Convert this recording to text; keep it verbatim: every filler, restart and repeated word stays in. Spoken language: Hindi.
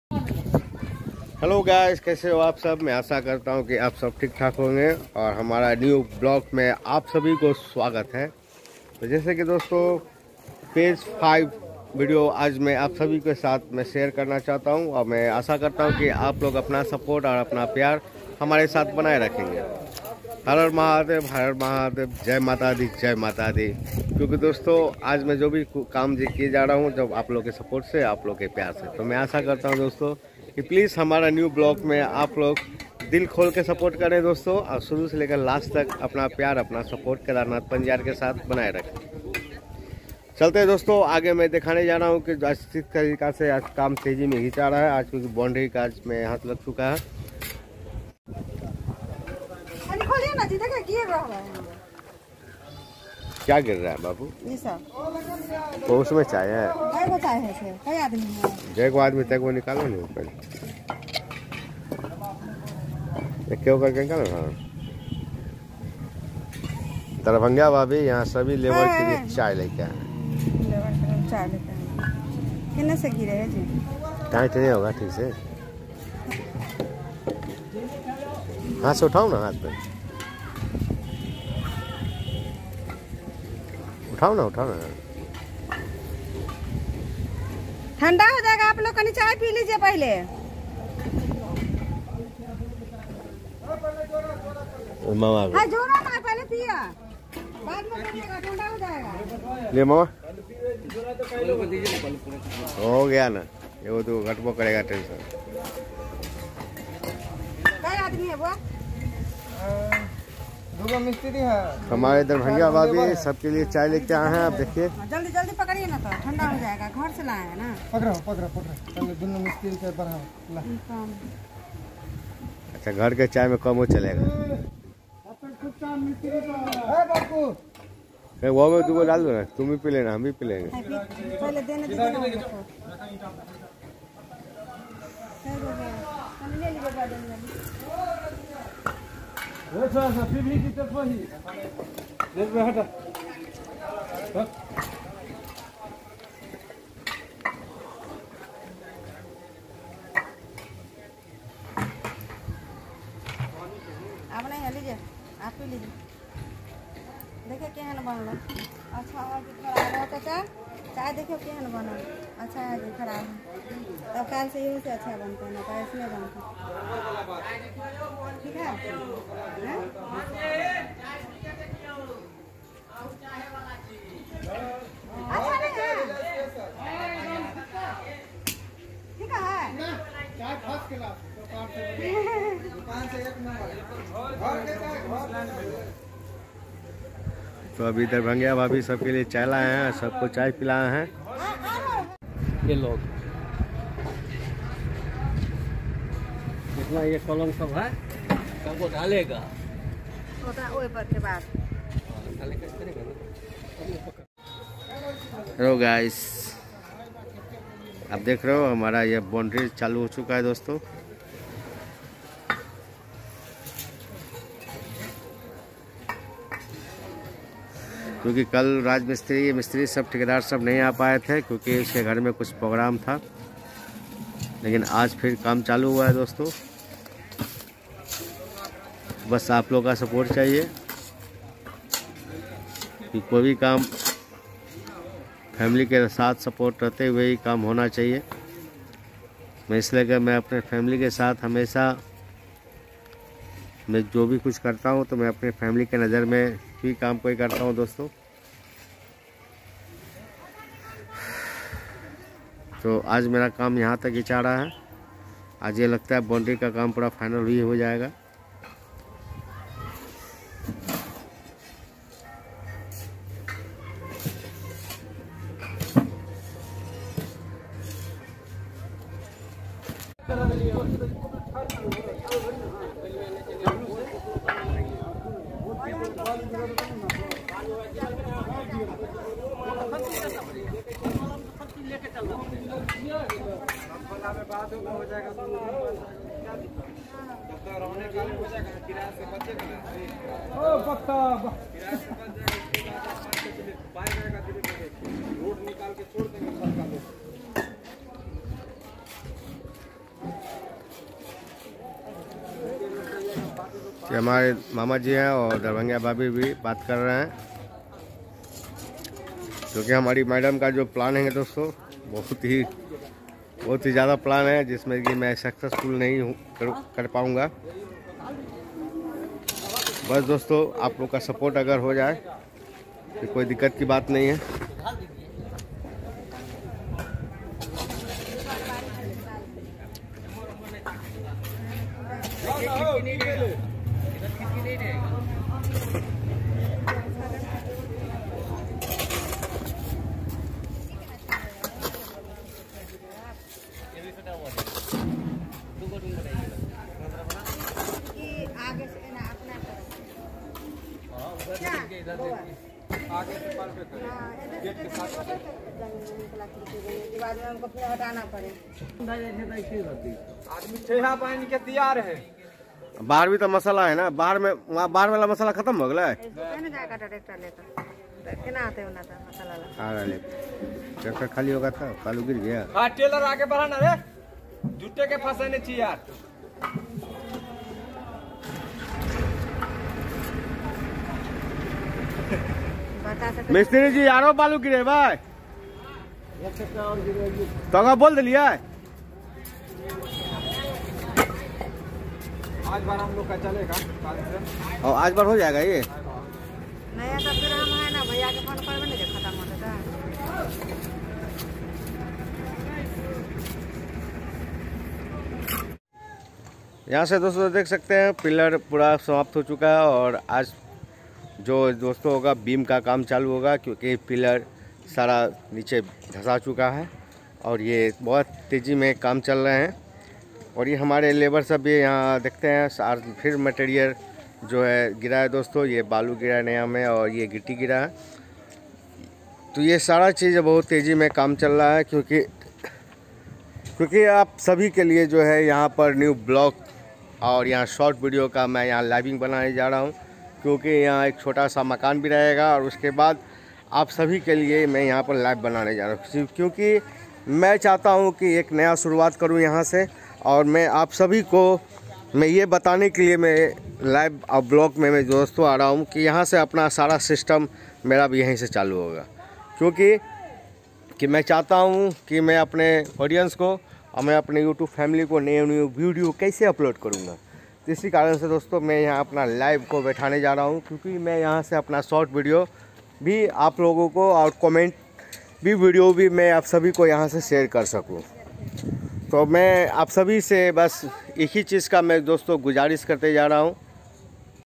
हेलो गाइस, कैसे हो आप सब। मैं आशा करता हूं कि आप सब ठीक ठाक होंगे और हमारा न्यू ब्लॉग में आप सभी को स्वागत है। तो जैसे कि दोस्तों पेज फाइव वीडियो आज मैं आप सभी के साथ मैं शेयर करना चाहता हूं और मैं आशा करता हूं कि आप लोग अपना सपोर्ट और अपना प्यार हमारे साथ बनाए रखेंगे। हर हर महादेव, हर हर महादेव, जय माता दी, जय माता दी। क्योंकि दोस्तों आज मैं जो भी काम किए जा रहा हूँ जब आप लोग के सपोर्ट से, आप लोग के प्यार से, तो मैं आशा करता हूँ दोस्तों कि प्लीज़ हमारा न्यू ब्लॉग में आप लोग दिल खोल के सपोर्ट करें दोस्तों, और शुरू से लेकर लास्ट तक अपना प्यार, अपना सपोर्ट केदारनाथ पंजाब के साथ बनाए रखें। चलते हैं दोस्तों आगे। मैं दिखाने जा रहा हूँ कि किस तरीका से आज काम तेजी में खींचा रहा है आज, क्योंकि बाउंड्री का आज में हाथ लग चुका है। क्या गिर रहा है बाबू? ये सब तो उसमें चाय है। कई चाय है से? कई आदमी है? जय को आदमी तक वो निकालो नहीं पहले, एक क्यों करके निकालो। हाँ, दरभंगा भाभी यहाँ सभी लेबर के लिए चाय लेके आए। चाय लेके आए कितने से गिरे है जी? कहीं तो नहीं होगा ठीक से। हाथ से उठाओ ना, हाथ पे उठाओ ना, उठाओ ना। ठंडा हो जाएगा, आप लोग कहीं चाय पी लीजिए पहले। मामा हाँ, जोरा ना पहले पिया, बाद में पिएगा, ठंडा हो जाएगा। ले मामा, हो गया ना, ये वो तो घटबो करेगा टेंशन। कई आदमी है वो? मिस्त्री है हमारे दरभंगा भाभी, सबके लिए चाय लेके आए हैं। आप देखिए, जल्दी जल्दी पकड़िए ना तो ठंडा हो जाएगा, घर से लाए हैं ना। पकड़ो पकड़ो पकड़ो, दोनों मिस्त्री के बढ़ाओ। अच्छा, घर के चाय में कम हो चलेगा। वो में दो डाल दो ना, तुम भी पी लेना, हम भी पी लेंगे। पहले देने दीजिए। वो थोड़ा सा फिर भी की तरफ ही देख रहा था। आप नहीं लीजिए, आप भी लीजिए। देखिए क्या है बनल। अच्छा है कि खराब है चाचा? चाय देखिए क्या है बनल। अच्छा है कि खराब है? तब कल से यही से अच्छा बनता है ना, तो इसमें बनता ठीक है। अच्छा नहीं है, ठीक है। चाय फर्स्ट क्लास दुकान से एक नंबर। तो अभी दरभंगा भाभी सबके लिए चाय लाए हैं, सबको चाय पिलाए हैं ये लोग। इतना ये कॉलम सब है, सबको डालेगा के बाद। हेलो गाइस, आप देख रहे हो हमारा ये बाउंड्री चालू हो चुका है दोस्तों। क्योंकि कल राजमिस्त्री मिस्त्री सब ठेकेदार सब नहीं आ पाए थे, क्योंकि उसके घर में कुछ प्रोग्राम था, लेकिन आज फिर काम चालू हुआ है दोस्तों। बस आप लोग का सपोर्ट चाहिए कि कोई भी काम फैमिली के साथ सपोर्ट रहते हुए ही काम होना चाहिए। मैं इसलिए कि मैं अपने फैमिली के साथ हमेशा, मैं जो भी कुछ करता हूं तो मैं अपने फैमिली के नज़र में ही काम कोई करता हूं दोस्तों। तो आज मेरा काम यहां तक ही चाह रहा है। आज ये लगता है बाउंड्री का काम पूरा फाइनल ही हो जाएगा। हो जाएगा किराया से बचेगा ना। ओ पक्का किराया से बच जाएगा, बाइक आएगा धीरे धीरे रोड निकाल के छोड़ देंगे। कि हमारे मामा जी हैं और दरभंगा भाभी भी बात कर रहे हैं, क्योंकि हमारी मैडम का जो प्लान है दोस्तों बहुत ही बहुत ही ज़्यादा प्लान है, जिसमें कि मैं सक्सेसफुल नहीं हूँ कर, कर पाऊँगा। बस दोस्तों आप लोग का सपोर्ट अगर हो जाए तो कोई दिक्कत की बात नहीं है। आगे से पार पे करें गेट के साथ बाद में हमको फिर हटाना पड़े। आदमी ठेहा पानी के तैयार है। बाहर भी तो मसाला है ना, बाहर में वहाँ बाहर वाला मसाला खत्म हो गया है। जाएगा ट्रैक्टर लेकर कितना आते होना था मसाला ला ले ट्रैक्टर खाली होगा था, कालू गिर गया। हाँ टेलर आगे बढ़ाना रे, जुटे के फंसाने चाहिए यार। मिस्त्री जी यारो बालू गिरे भाई तो अगर बोल दिलिए आज बार हम लोग का चलेगा और आज बार हो जाएगा ये नया तो फिर हम है ना भैया के फोन पर नहीं खत्म हो जाता। यहाँ से दोस्तों देख सकते हैं पिलर पूरा समाप्त हो चुका है और आज जो दोस्तों होगा बीम का काम चालू होगा, क्योंकि पिलर सारा नीचे धंसा चुका है और ये बहुत तेज़ी में काम चल रहे हैं। और ये हमारे लेबर सब भी यहाँ देखते हैं सार फिर मटेरियल जो है गिरा है दोस्तों, ये बालू गिरा है नया में और ये गिट्टी गिरा है। तो ये सारा चीज़ बहुत तेज़ी में काम चल रहा है, क्योंकि क्योंकि आप सभी के लिए जो है यहाँ पर न्यू ब्लॉग और यहाँ शॉर्ट वीडियो का मैं यहाँ लाइविंग बनाने जा रहा हूँ, क्योंकि यहाँ एक छोटा सा मकान भी रहेगा और उसके बाद आप सभी के लिए मैं यहाँ पर लाइव बनाने जा रहा हूँ, क्योंकि मैं चाहता हूँ कि एक नया शुरुआत करूँ यहाँ से। और मैं आप सभी को मैं ये बताने के लिए मैं लाइव और ब्लॉग में मैं दोस्तों आ रहा हूँ कि यहाँ से अपना सारा सिस्टम मेरा भी यहीं से चालू होगा, क्योंकि कि मैं चाहता हूँ कि मैं अपने ऑडियंस को और मैं अपने यूट्यूब फैमिली को नए न्यू वीडियो कैसे अपलोड करूँगा। तो इसी कारण से दोस्तों मैं यहाँ अपना लाइव को बैठाने जा रहा हूँ, क्योंकि मैं यहाँ से अपना शॉर्ट वीडियो भी आप लोगों को और कमेंट भी वीडियो भी मैं आप सभी को यहाँ से शेयर कर सकूँ। तो मैं आप सभी से बस एक ही चीज़ का मैं दोस्तों गुजारिश करते जा रहा हूँ